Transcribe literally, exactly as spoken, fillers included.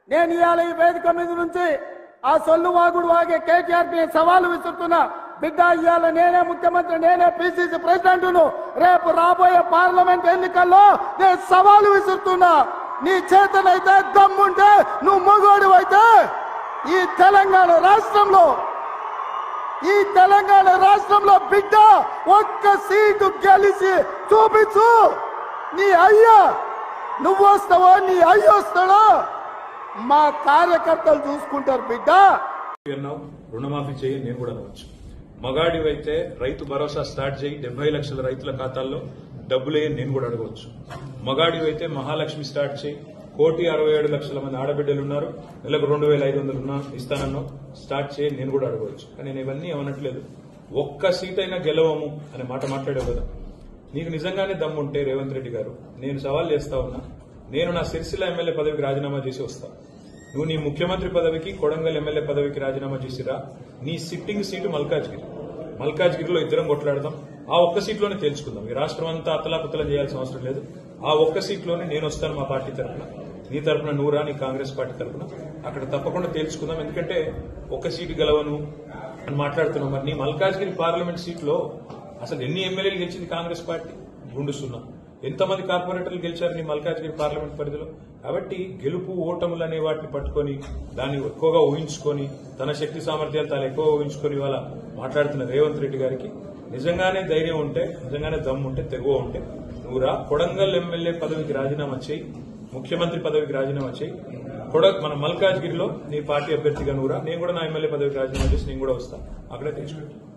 నేను ఇవాళ ఈ వేదిక మీద నుంచి ఆ సొల్లు వాగుడు వాగే కేటీఆర్ ని సవాలు విసురుతున్నా. బిడ్డ, ఇవాళ నేనే ముఖ్యమంత్రి, నేనే పిసిసి ప్రెసిడెంట్ను. రేపు రాబోయే పార్లమెంట్ ఎన్నికల్లో నేను సవాలు విసురుతున్నా. నీ చేతనైతే దమ్ముంటే, నువ్వు మగోడు అయితే ఈ తెలంగాణ రాష్ట్రంలో ఈ తెలంగాణ రాష్ట్రంలో బిడ్డ ఒక్క సీటు గెలిచి చూపించు. నీ అయ్యా నువ్వు వస్తావో నీ అయ్య వస్తాడో మా కార్యకర్తలు చూసుకుంటారు. బిడ్డ, రుణమాఫీ చేయి నేను కూడా అనవచ్చు. మగాడివైతే రైతు భరోసా స్టార్ట్ చేయి, డెబ్బై లక్షల రైతుల ఖాతాల్లో డబ్బులే నేను కూడా అడగవచ్చు. మగాడివైతే మహాలక్ష్మి స్టార్ట్ చేయి, కోటి అరవై ఏడు లక్షల మంది ఆడబిడ్డలు ఉన్నారు, నెలకు రెండు వేల ఐదు వందలు ఉన్నా ఇస్తానన్నా స్టార్ట్ చేయి నేను కూడా అడగవచ్చు. కానీ నేను ఇవన్నీ ఏమనట్లేదు. ఒక్క సీట్ అయినా గెలవము అనే మాట మాట్లాడావు కదా. నీకు నిజంగానే దమ్ముంటే రేవంత్ రెడ్డి గారు, నేను సవాల్ చేస్తా ఉన్నా, నేను నా సిరిసిల్ల ఎమ్మెల్యే పదవికి రాజీనామా చేసి వస్తా. నువ్వు నీ ముఖ్యమంత్రి పదవికి, కొడంగల్ ఎమ్మెల్యే పదవికి రాజీనామా చేసిరా. నీ సిట్టింగ్ సీటు మల్కాజ్గిరి, మల్కాజ్గిరిలో ఇద్దరం కొట్లాడదాం. ఆ ఒక్క సీట్లోనే తేల్చుకుందాం. ఈ రాష్ట్రం అంతా అతలాకుతలం చేయాల్సిన అవసరం లేదు. ఆ ఒక్క సీట్లోనే నేను వస్తాను మా పార్టీ తరఫున, నీ తరఫున నూరా, నీ కాంగ్రెస్ పార్టీ తరఫున. అక్కడ తప్పకుండా తేల్చుకుందాం. ఎందుకంటే ఒక్క సీటు గెలవను అని మాట్లాడుతున్నాం. మరి నీ మల్కాజ్గిరి పార్లమెంట్ సీట్లో అసలు ఎన్ని ఎమ్మెల్యేలు గెలిచింది కాంగ్రెస్ పార్టీ? గుండు సున్నా. ఎంతమంది కార్పొరేటర్లు గెలిచారు నీ మల్కాజ్గిరి పార్లమెంట్ పరిధిలో? కాబట్టి గెలుపు ఓటములు అనే వాటిని పట్టుకొని దాన్ని ఎక్కువగా ఊహించుకొని, తన శక్తి సామర్థ్యాలు తాను ఎక్కువ ఊహించుకొని ఇవాళ మాట్లాడుతున్న రేవంత్ రెడ్డి గారికి నిజంగానే ధైర్యం ఉంటే, నిజంగానే దమ్ము ఉంటే, తెగువ ఉంటే నువ్వురా, కొడంగల్ ఎమ్మెల్యే పదవికి రాజీనామా చేయి, ముఖ్యమంత్రి పదవికి రాజీనామా చేయి. కొడ మన మల్కాజ్గిరిలో నీ పార్టీ అభ్యర్థిగా నువ్వురా, నేను కూడా నా ఎమ్మెల్యే పదవికి రాజీనామా చేసి నేను కూడా వస్తాను. అక్కడే తెచ్చుకుంటాను.